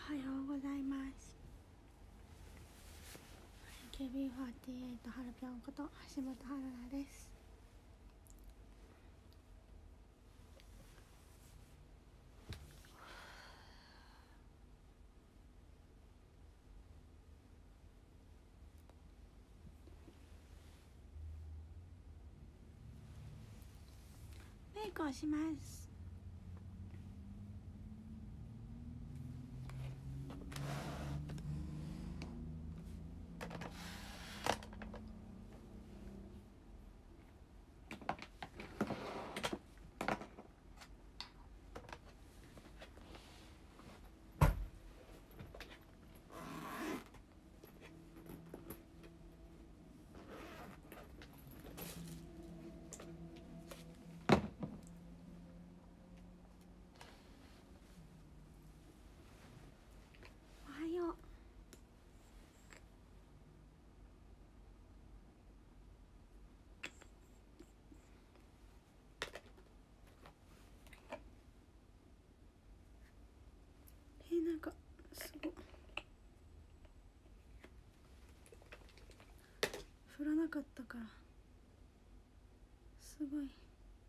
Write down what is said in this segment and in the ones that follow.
おはようございます。 AKB48 はるぴょんこと橋本春菜です。メイクをします。おはよう。なんかすごい降らなかったからすごい。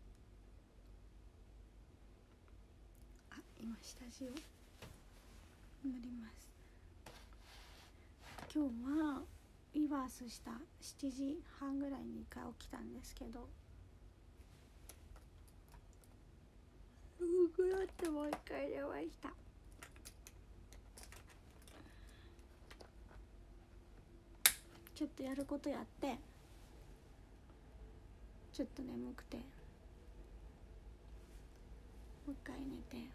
今下地を塗ります。今日はリバースした7時半ぐらいに1回起きたんですけど、眠くなってもう1回寝ました。ちょっとやることやって、ちょっと眠くてもう1回寝て、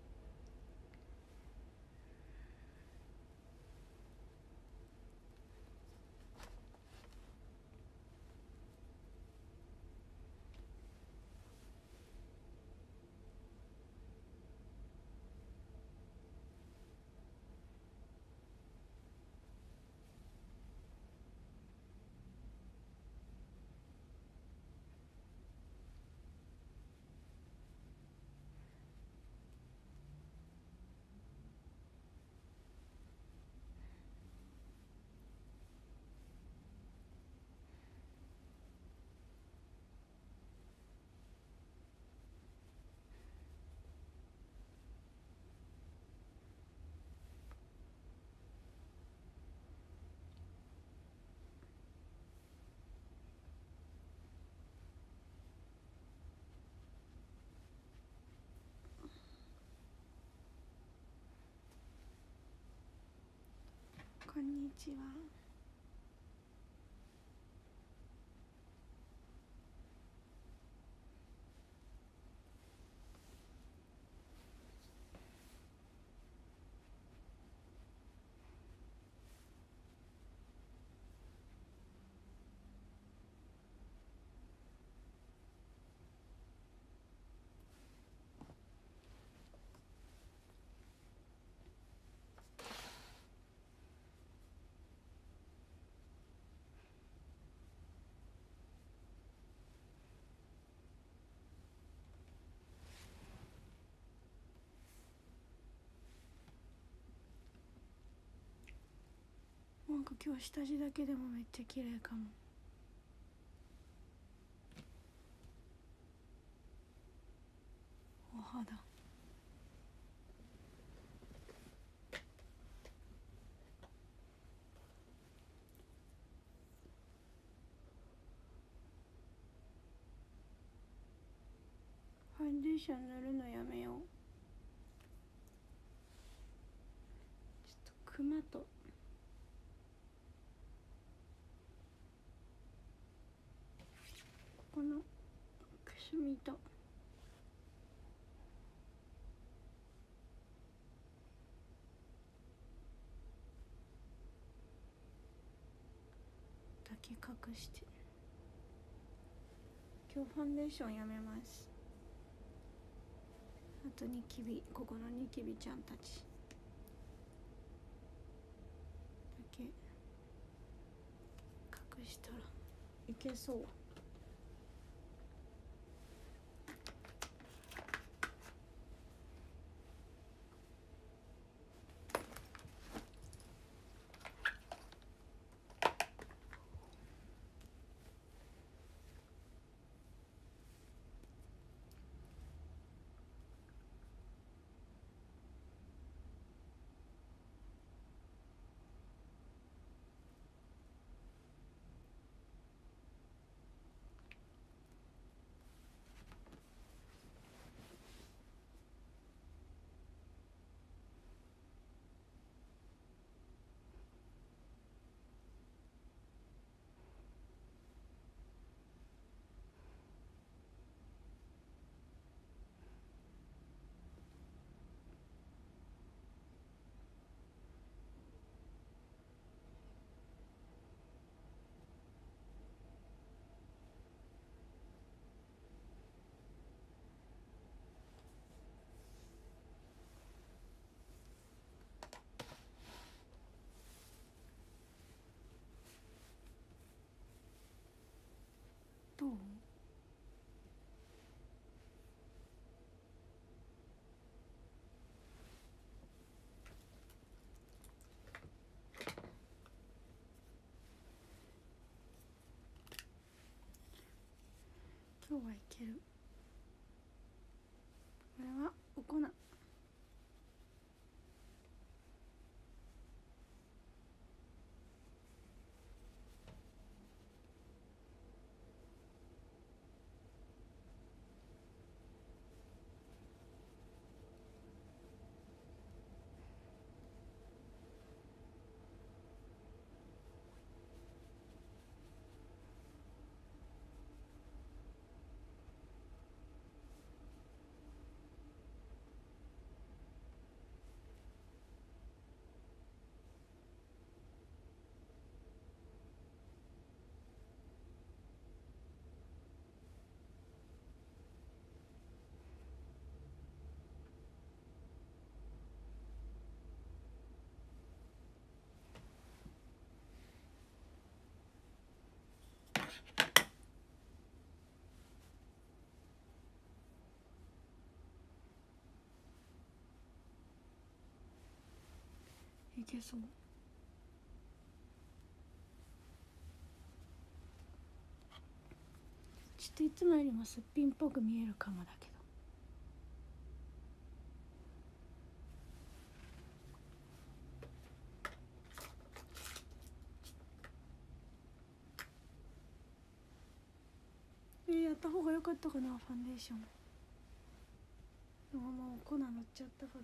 こんにちは。なんか今日下地だけでもめっちゃ綺麗かも。お肌ファンデーション塗るのやめよう。ちょっとクマとこのくすみとだけ隠して、今日ファンデーションやめます。あとニキビ、ここのニキビちゃんたちだけ隠したらいけそう。 どう？今日はいける。これはお粉。いけそう。ちょっといつもよりもすっぴんっぽく見えるかもだけど。やった方が良かったかな、ファンデーション。でももう粉塗っちゃったから。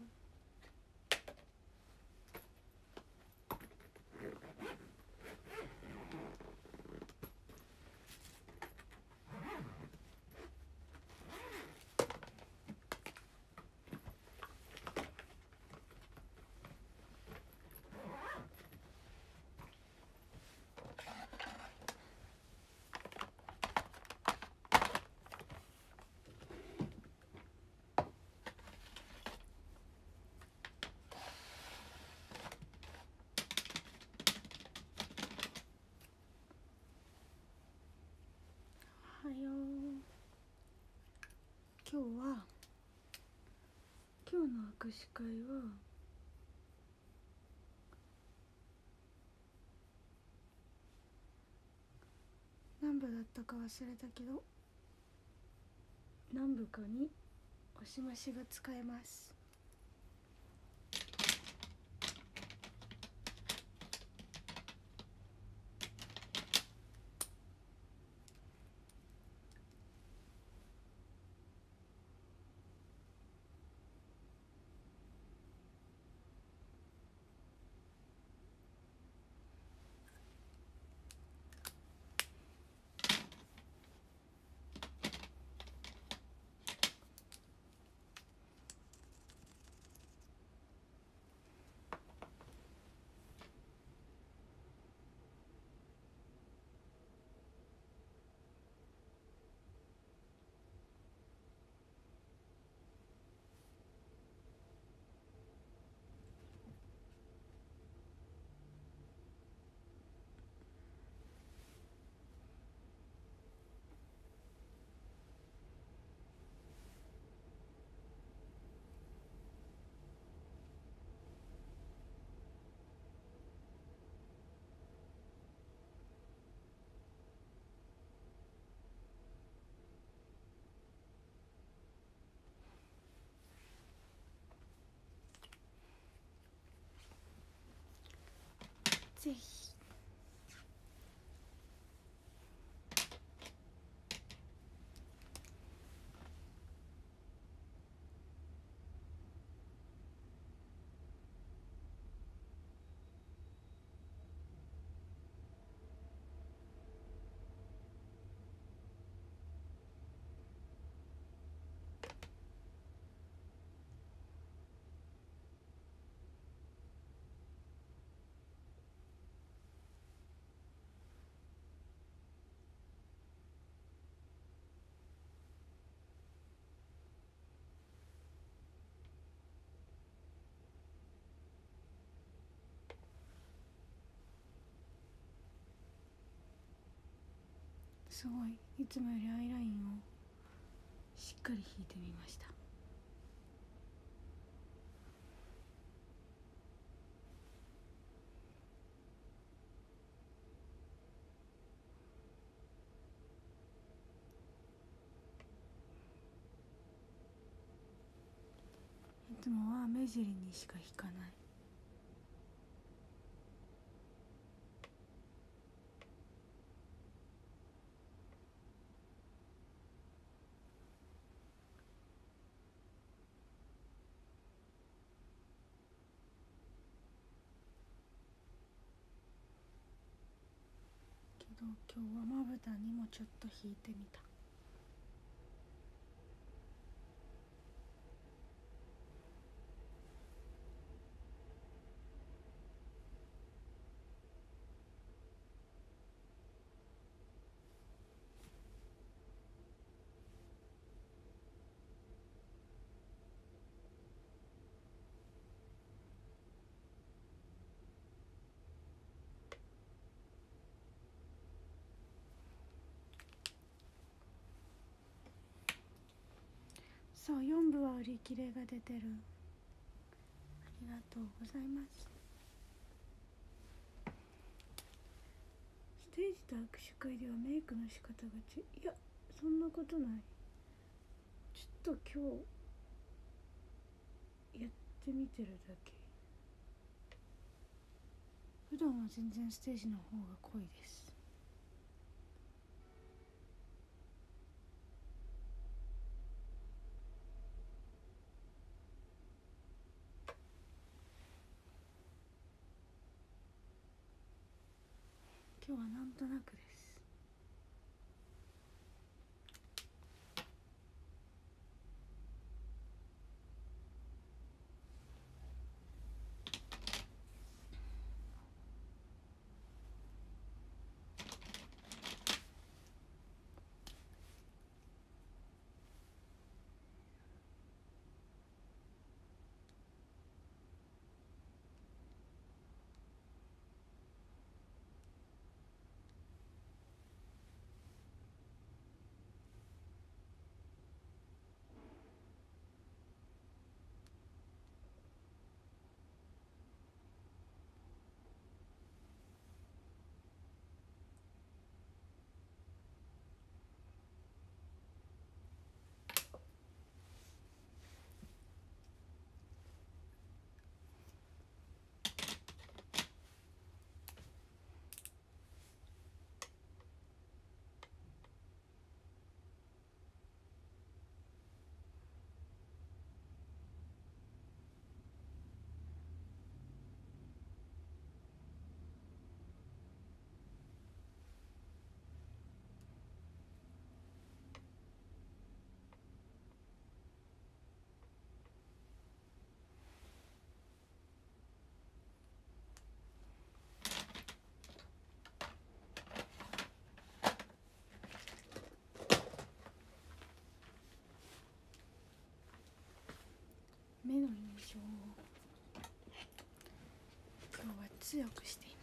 おはよう。今日の握手会は何部だったか忘れたけど、何部かに押し増しが使えます。ぜひ。 すごいいつもよりアイラインをしっかり引いてみました。いつもは目尻にしか引かない。けど今日はまぶたにもちょっと引いてみた。そう、4部は売り切れが出てる。ありがとうございます。ステージと握手会ではメイクの仕方がいや、そんなことない。ちょっと今日やってみてるだけ。普段は全然ステージの方が濃いです。今日はなんとなくです。目の印象を今日は強くしています。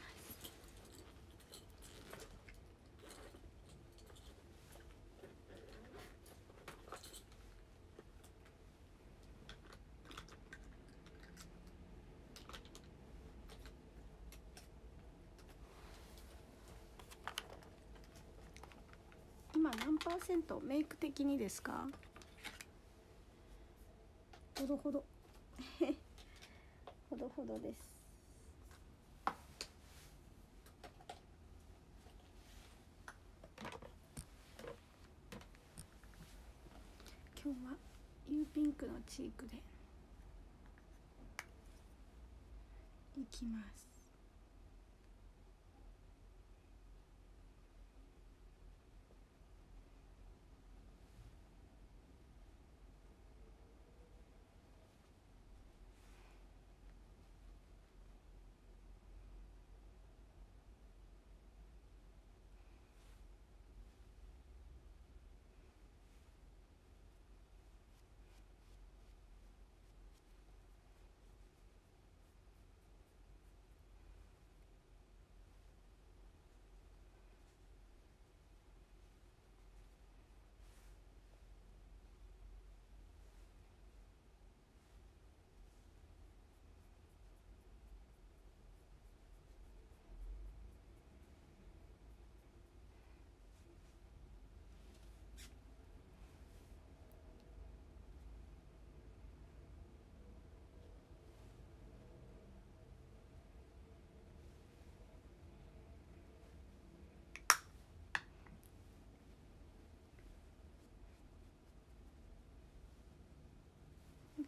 今何パーセントメイク的にですか？ほどほどほどほどです。今日はユーピンクのチークでいきます。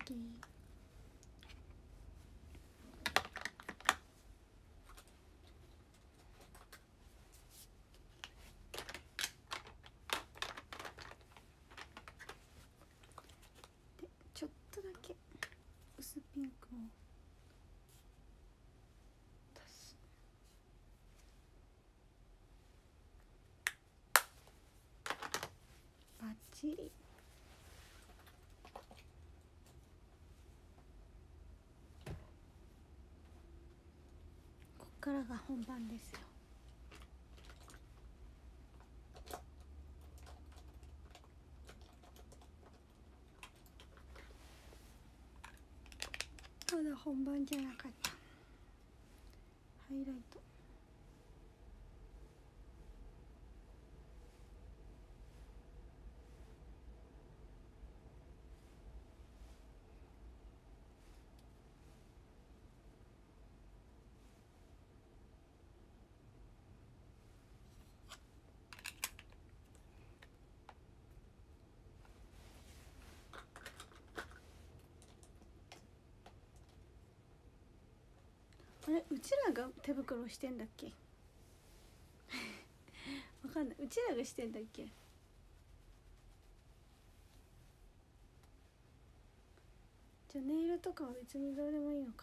き。でちょっとだけ薄ピンクを足す。バッチリ。こっからが本番ですよ。まだ本番じゃなかった。ハイライト。あれ、うちらが手袋してんだっけわかんない。うちらがしてんだっけ。じゃあネイルとかは別にどうでもいいのか。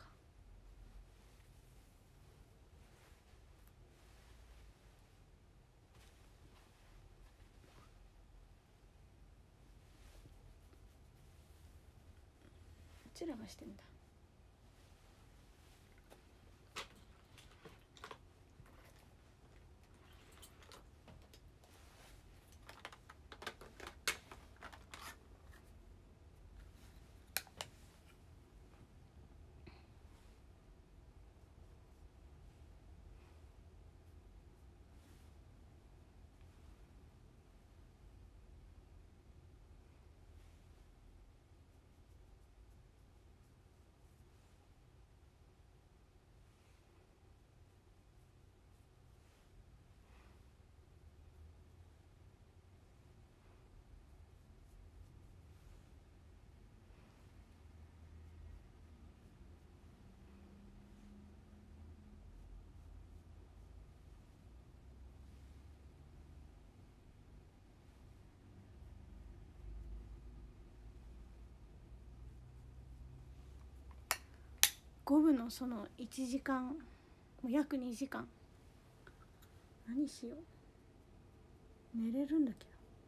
うちらがしてんだ。5部のその1時間、もう約2時間何しよう。寝れるんだ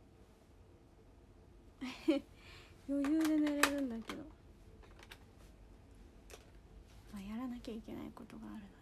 けど余裕で寝れるんだけど、まあ、やらなきゃいけないことがあるので。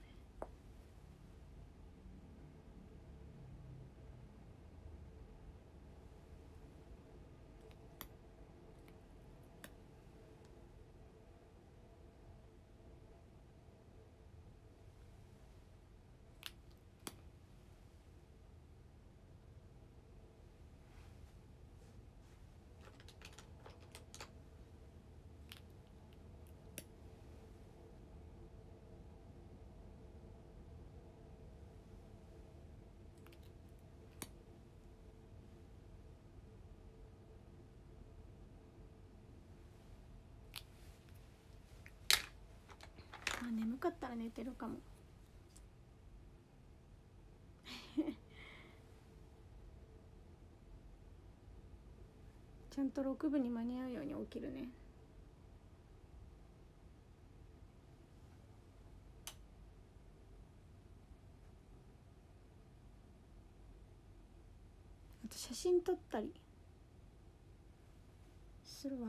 まあ眠かったら寝てるかもちゃんと6部に間に合うように起きるね。あと写真撮ったりするわ。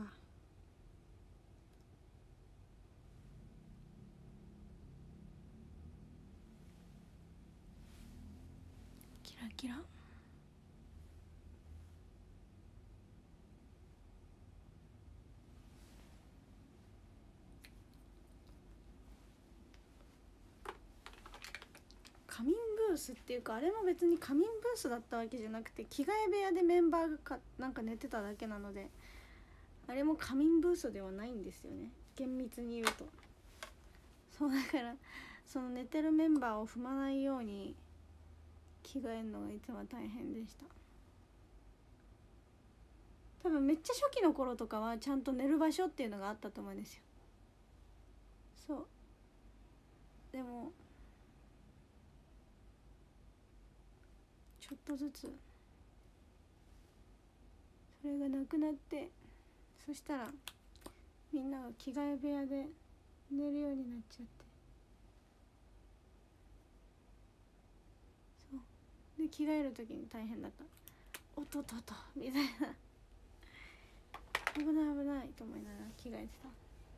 キラキラ。仮眠ブースっていうか、あれも別に仮眠ブースだったわけじゃなくて、着替え部屋でメンバーがなんか寝てただけなので、あれも仮眠ブースではないんですよね、厳密に言うと。そうだから、その寝てるメンバーを踏まないように着替えるのがいつも大変でした。 多分めっちゃ初期の頃とかはちゃんと寝る場所っていうのがあったと思うんですよ。そう。でもちょっとずつそれがなくなって、そしたらみんなが着替え部屋で寝るようになっちゃって、そうで着替える時に大変だった。おっとっとっとみたいな、危ない危ないと思いながら着替えてた。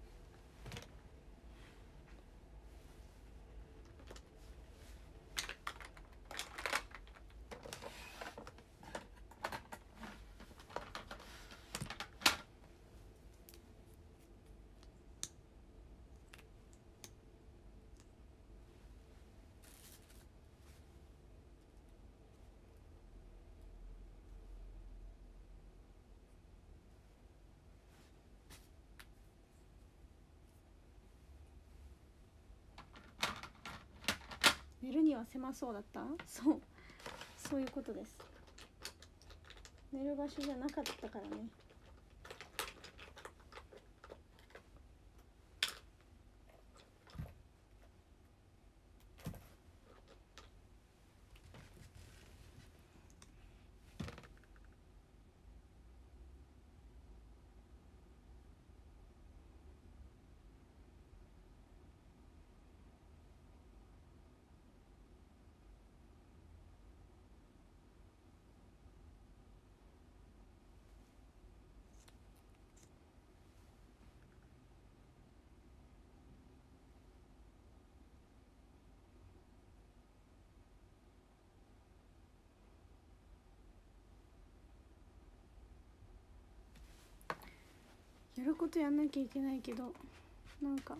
寝るには狭そうだった。そういうことです。寝る場所じゃなかったからね。やることやんなきゃいけないけど、なんか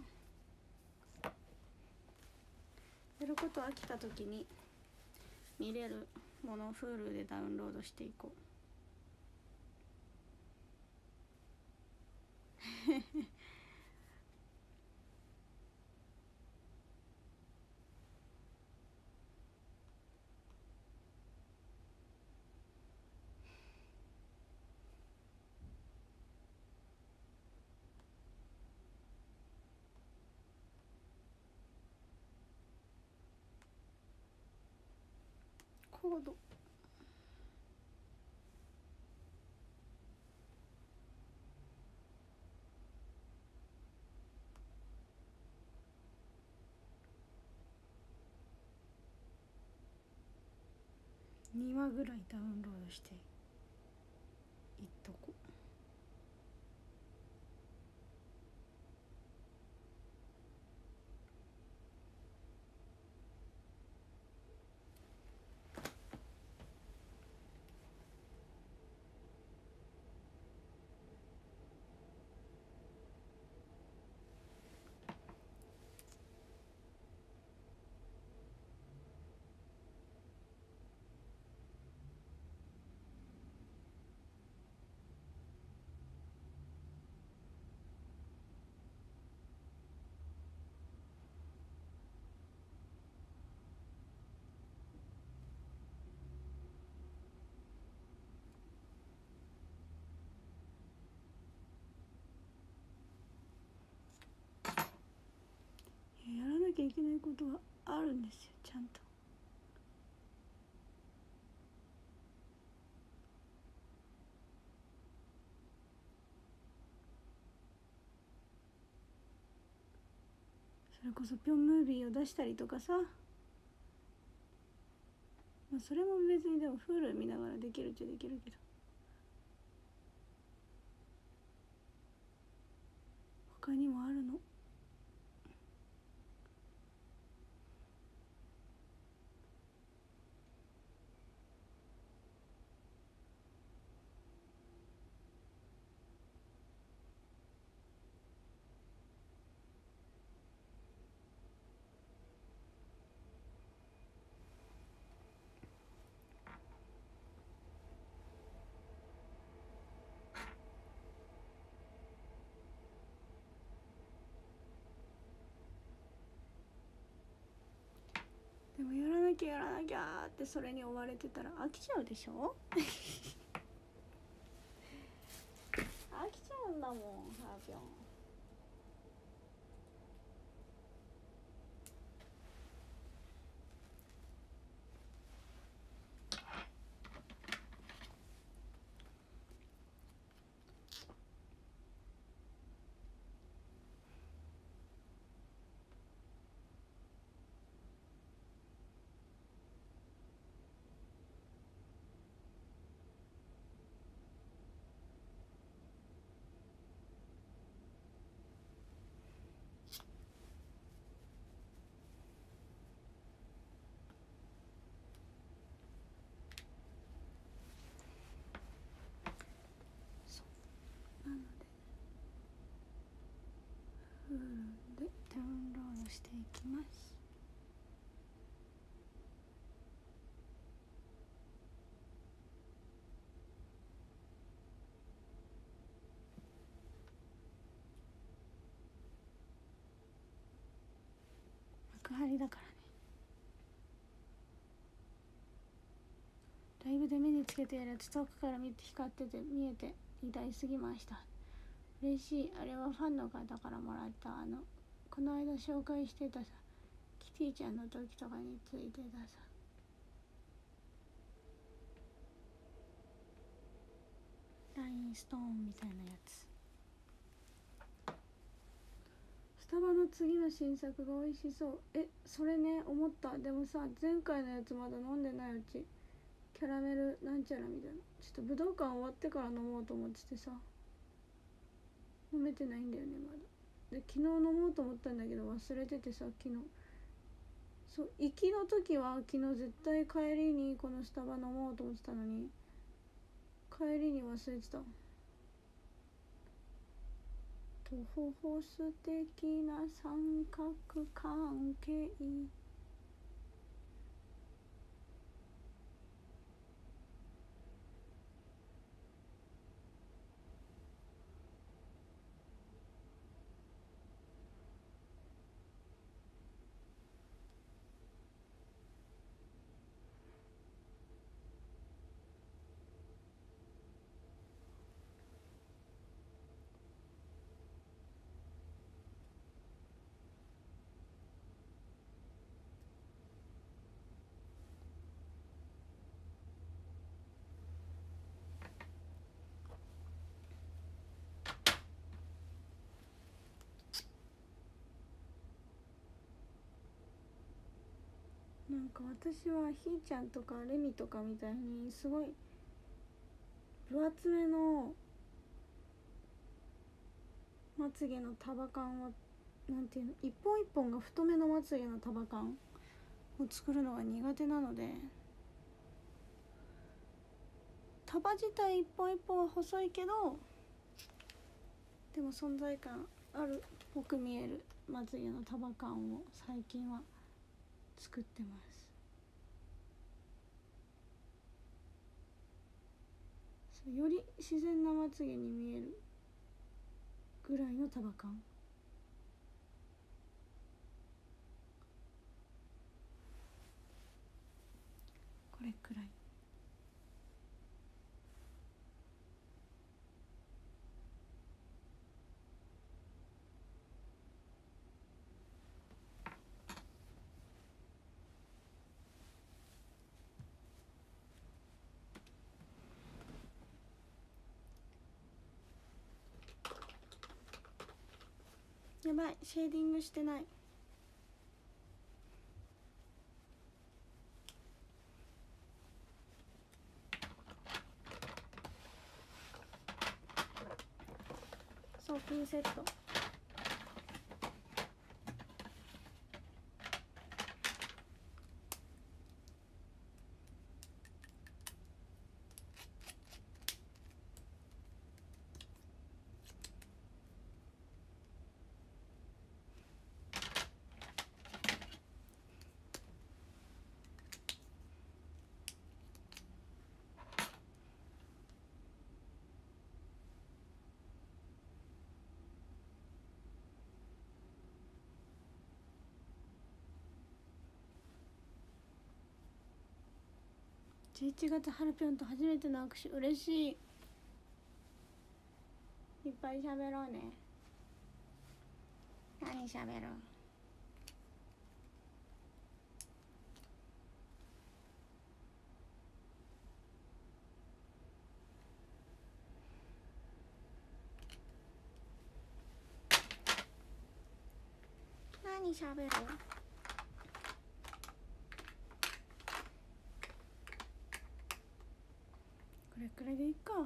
やること飽きた時に見れるものを Hulu でダウンロードしていこう。コード2話ぐらいダウンロードしていっとこう。やらなきゃいけないことはあるんですよ、ちゃんと。それこそピョンムービーを出したりとかさ、まあそれも別にでも Hulu 見ながらできるっちゃできるけど、他にもあるの。でもやらなきゃやらなきゃってそれに追われてたら飽きちゃうでしょ。 るんだもんハーピョン。なのでフールでダウンロードしていきます。幕張だからね。ライブで目につけてやるやつ遠くから見て光ってて見えて偉大すぎました。嬉しい。あれはファンの方からもらったこの間紹介してたさキティちゃんの時とかについてたさラインストーンみたいなやつ。スタバの次の新作が美味しそう。それね思った。でもさ前回のやつまだ飲んでないうち。キャラメルなんちゃらみたいな。ちょっと武道館終わってから飲もうと思っててさ飲めてないんだよねまだ。で昨日飲もうと思ったんだけど忘れててさ昨日。そう行きの時は昨日絶対帰りにこのスタバ飲もうと思ってたのに帰りに忘れてた。とほほ素敵な三角関係。なんか私はひーちゃんとかレミとかみたいにすごい分厚めのまつげの束感をなんていうの一本一本が太めのまつげの束感を作るのが苦手なので束自体一本一本は細いけどでも存在感あるっぽく見えるまつげの束感を最近は作ってます。より自然なまつげに見えるぐらいの束感。これくらい。やばいシェーディングしてない。そうピンセット。11月はるぴょんと初めての握手嬉しい。 いっぱい喋ろうね。何喋る？何喋る？これくらいでいいか。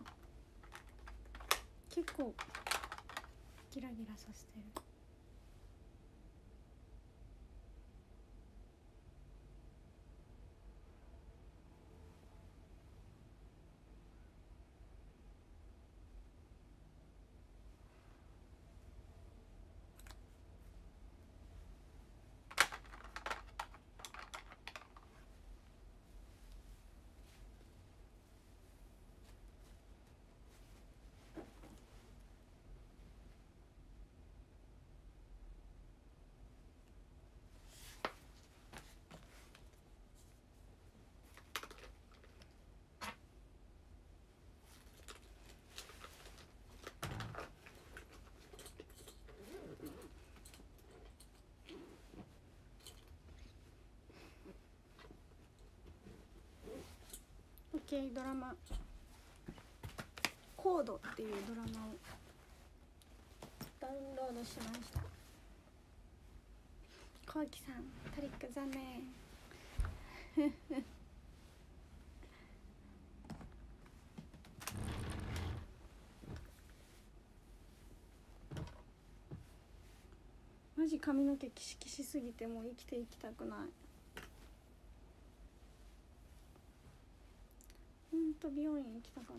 結構ギラギラさせてる。OK、ドラマコードっていうドラマをダウンロードしました。こうきさんトリック残念マジ髪の毛キシキシすぎてもう生きていきたくない。ほんと美容院行きたかった。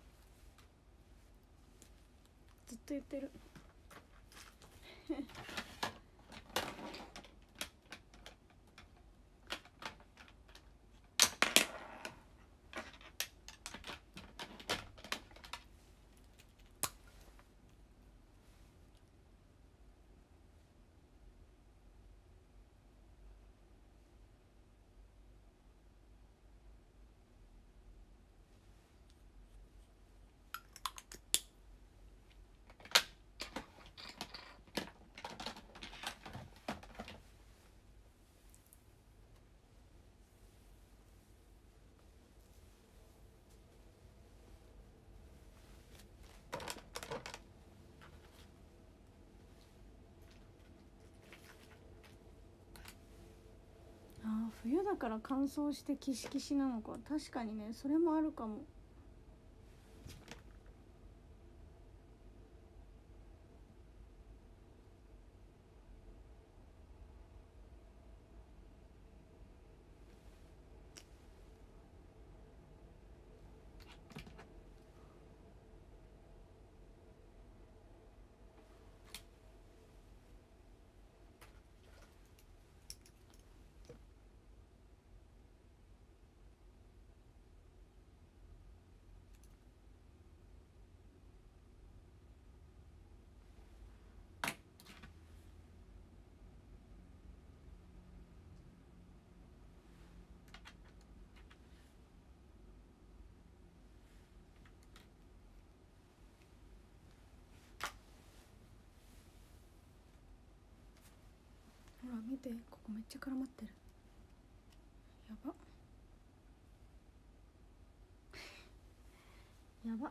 ずっと言ってる冬だから乾燥してキシキシなのか。確かにね、それもあるかも。ほら見て、ここめっちゃ絡まってる。やばやば。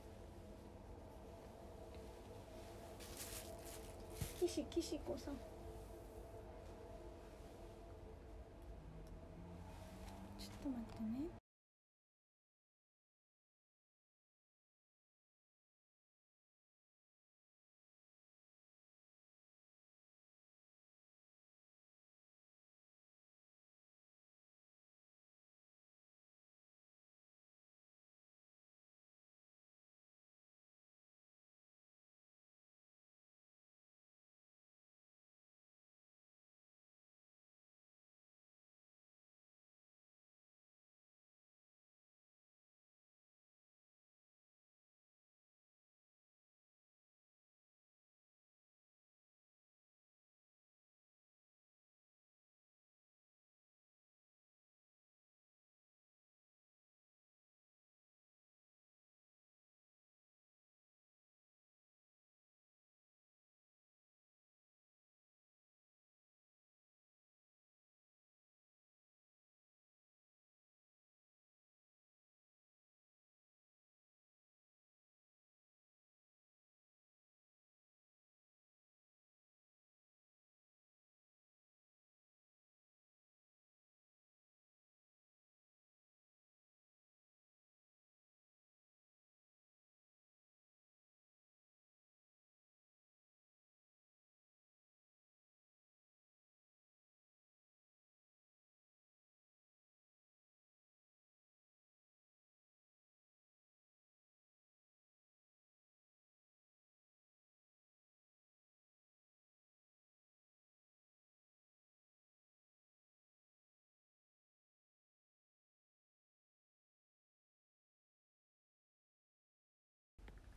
キシコさん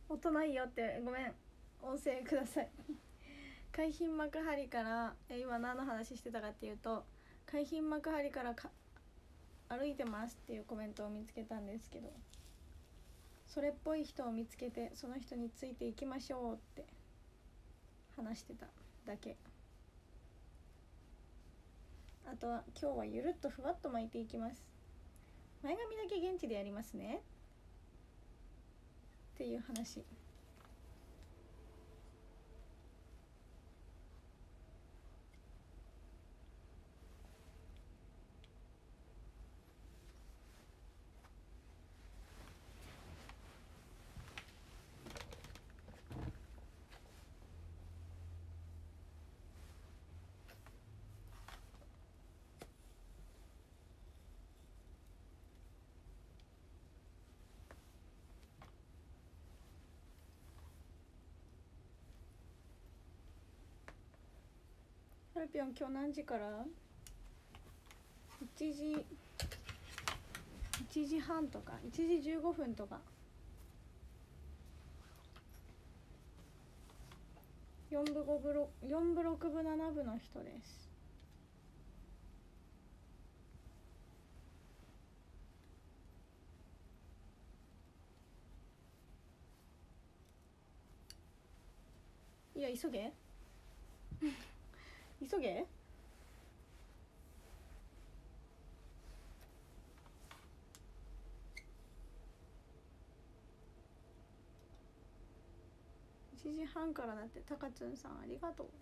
音ないよって、ごめん、音声ください海浜幕張から今何の話してたかっていうと、海浜幕張から歩いてますっていうコメントを見つけたんですけど、それっぽい人を見つけてその人についていきましょうって話してただけ。あとは今日はゆるっとふわっと巻いていきます。前髪だけ現地でやりますねっていう話。ハルピョン今日何時から？ 1 時半とか1時15分とか。4部5部4部6部7部の人です。いや急げ急げ。1時半からだって。たかつんさんありがとう。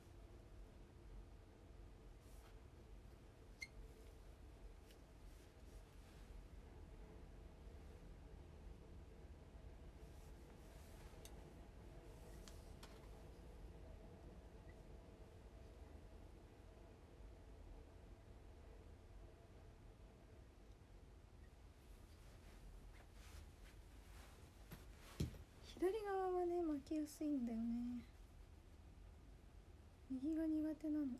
左側はね巻きやすいんだよね。右が苦手なの。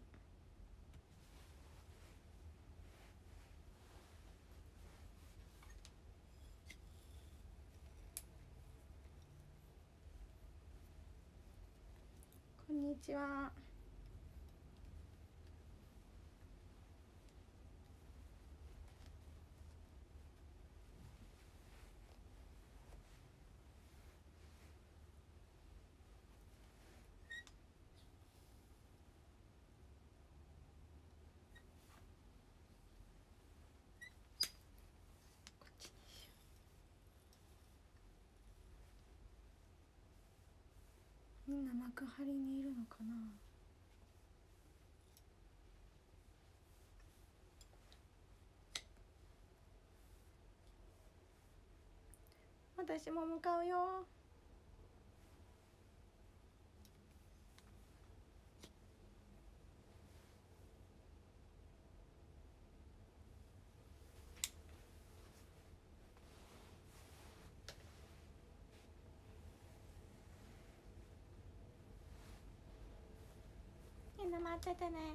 こんにちは。みんな幕張にいるのかな。私も向かうよ。みんな待っててね。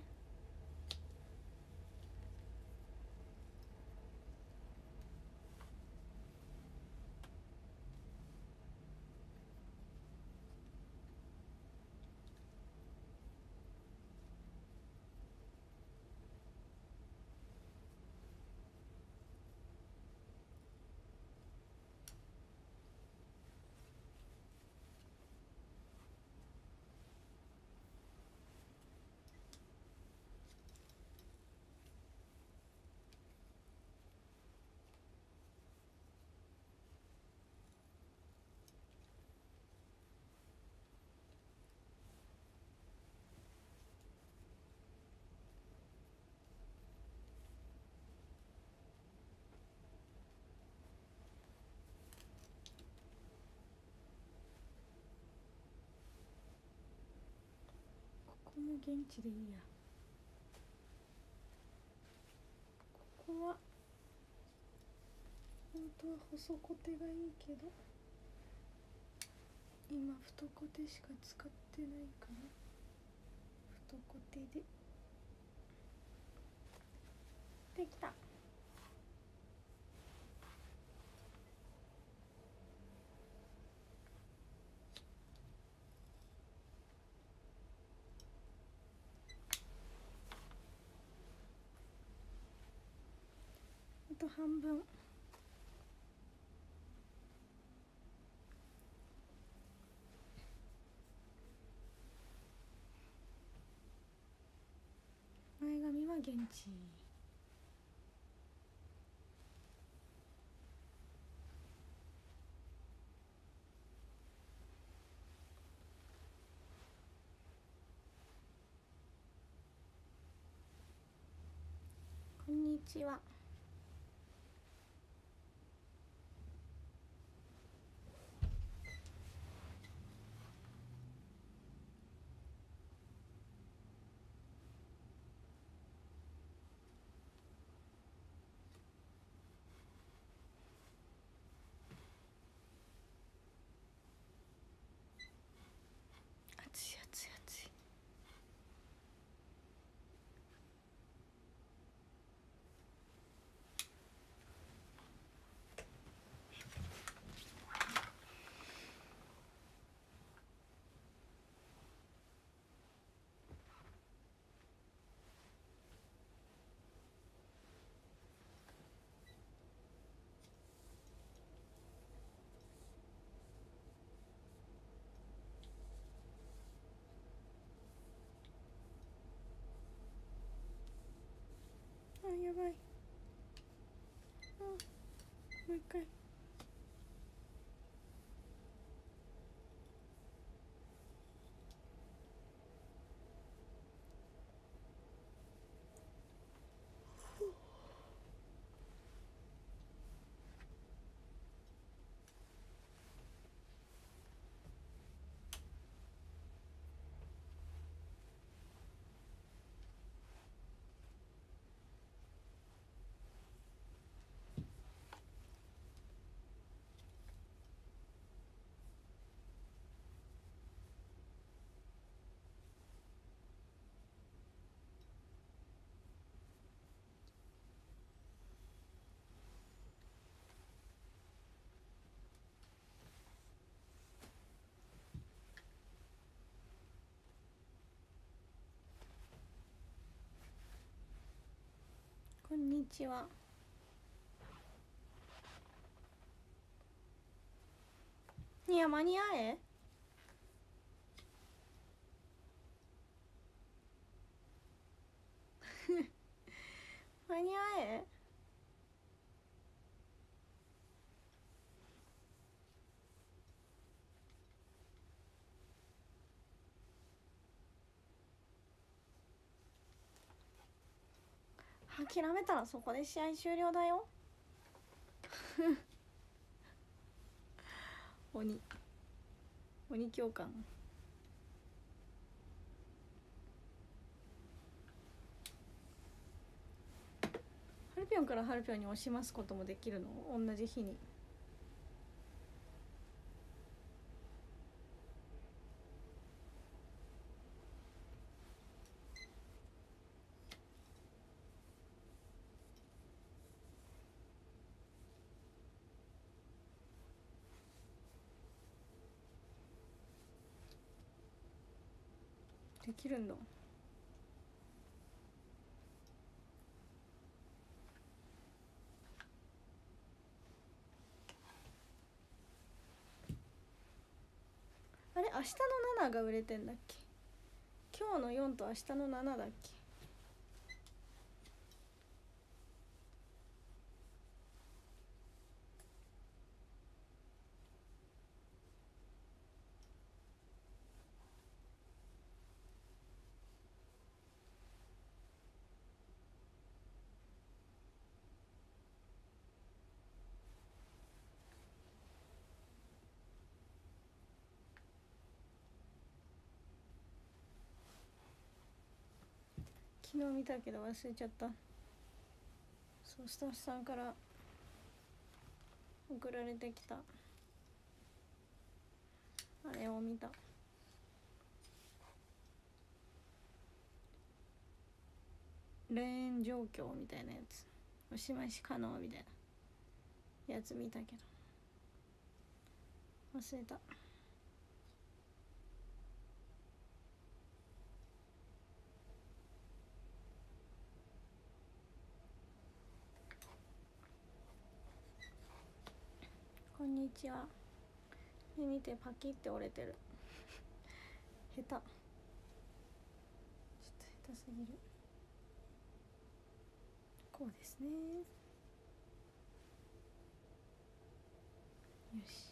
ここも現地でいいや。ここは本当は細コテがいいけど、今太コテしか使ってないから太コテでできた。 と半分。前髪は現地。こんにちは。暑い暑い暑い。あ、やばい。あ、もう一回。こんにちは。いや、間に合え。間に合え。諦めたらそこで試合終了だよ。鬼教官。ハルピョンからハルピョンに押しますこともできるの、同じ日に。できるんだ。あれ、明日の7が売れてんだっけ。今日の4と明日の7だっけ。昨日見たけど忘れちゃった。そう、スタッフさんから送られてきたあれを見た。恋愛状況みたいなやつ、おしまし可能みたいなやつ見たけど忘れた。 にちは。見て、パキって折れてる。下手、ちょっと下手すぎる。こうですね。よし。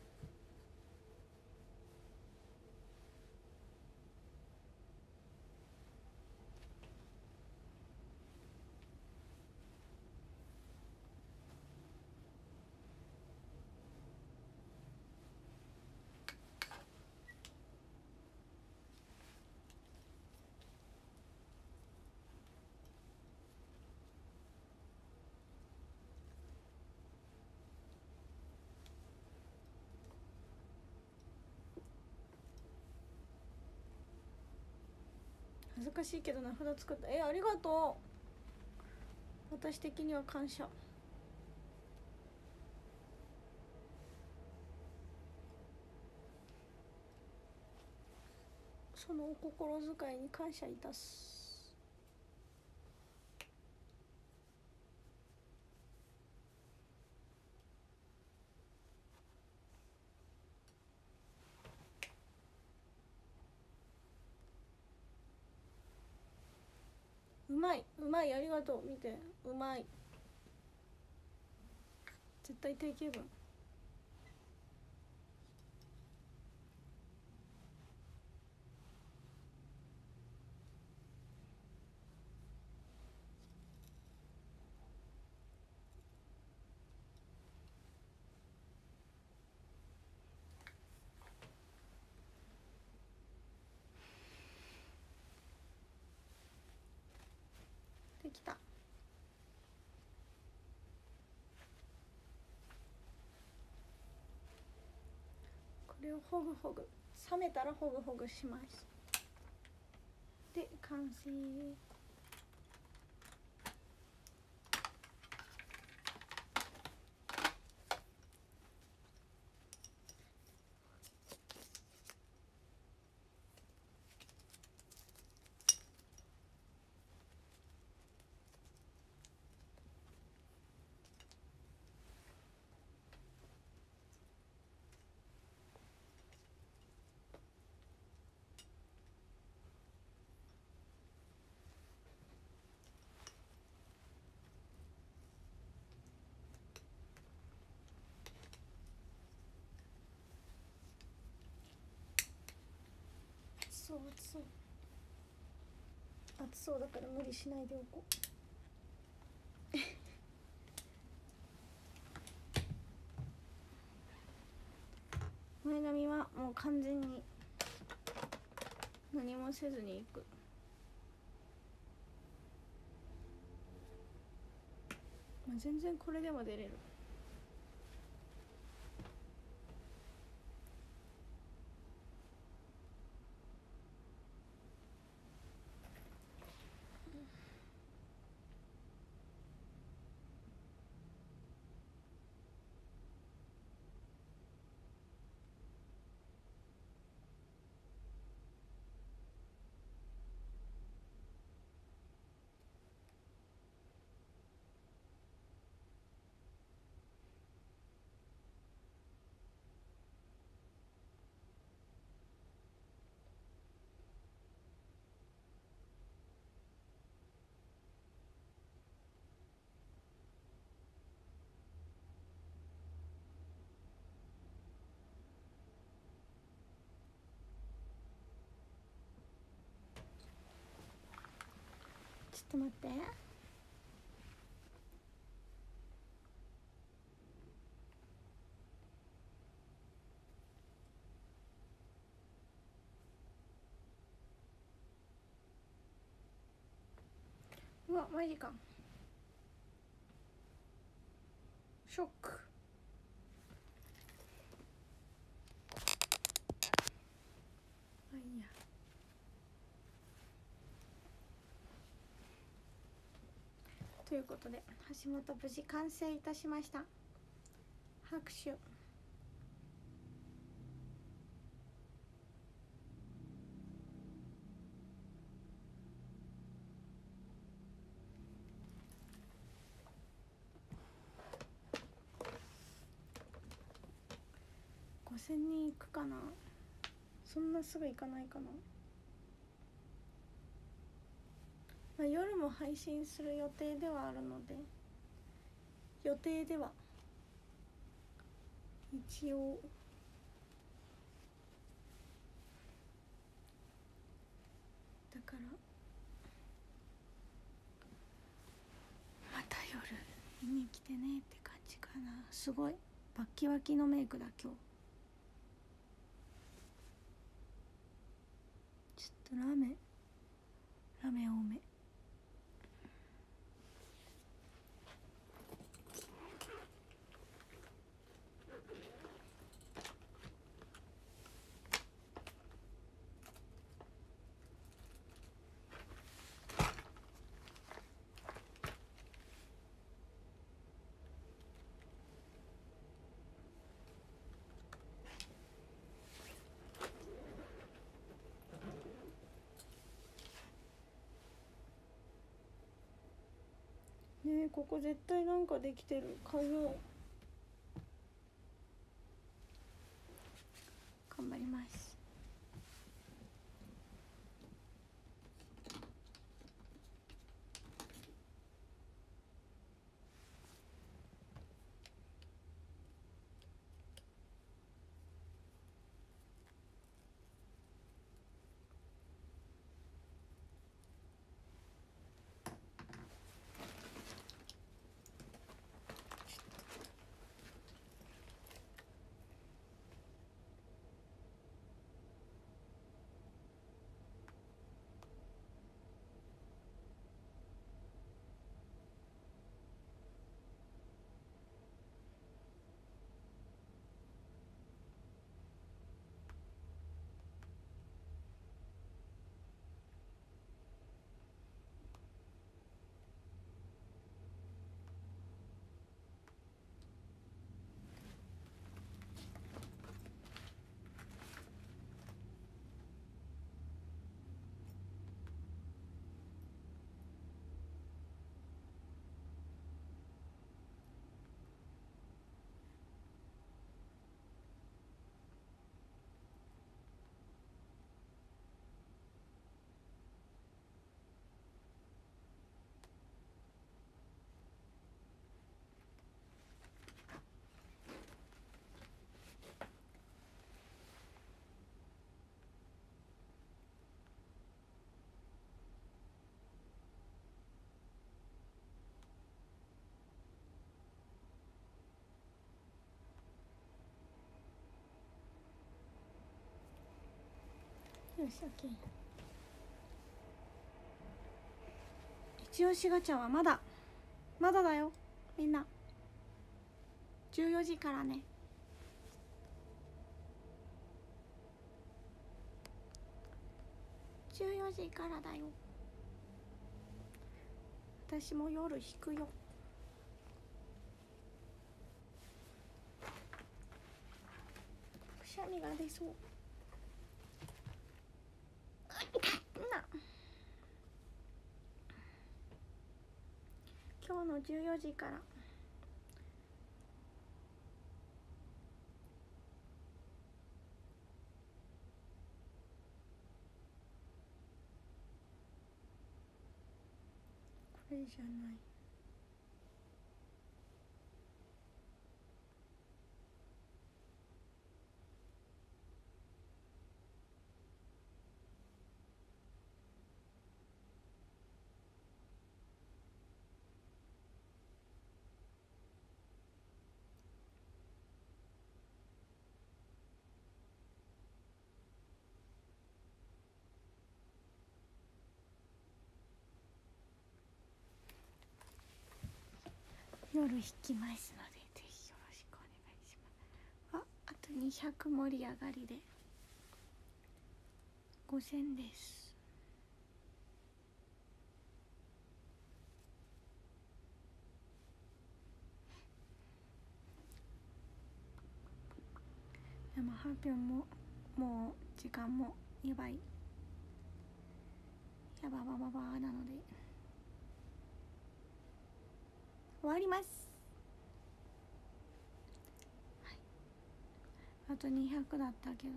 恥ずかしいけど名札作った。ありがとう。私的には感謝。そのお心遣いに感謝いたす。うまい、うまい、ありがとう。見て、うまい。絶対定型文。できた。これをほぐほぐ、冷めたらほぐほぐします。で完成。そう熱そう、熱そうだから無理しないでおこう。前髪はもう完全に何もせずにいく。まあ、全然これでも出れる。ちょっと待って。うわ、マジか。ショック。あ、いいや。ということで橋本無事完成いたしました。拍手。 5000人いくかな。そんなすぐ行かないかな。まあ、夜も配信する予定ではあるので、予定では一応だからまた夜見に来てねって感じかな。すごいバッキバキのメイクだ今日。ちょっとラメ多め。ねえ、ここ絶対なんかできてる。買おう。頑張ります。よし、OK。一押しガチャはまだだよみんな。14時からね。14時からだよ。私も夜引くよ。くしゃみが出そう。今日の14時からこれじゃない。夜引きますのでぜひよろしくお願いします。あと200盛り上がりで5000です。でも発表ももう時間もやばなので終わります。 あと200だったけど、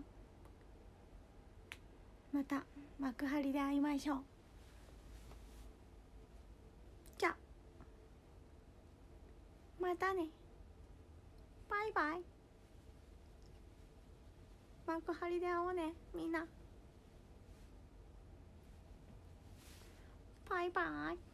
また幕張で会いましょう。じゃあまたね、バイバイ。幕張で会おうね、みんな。バイバイ。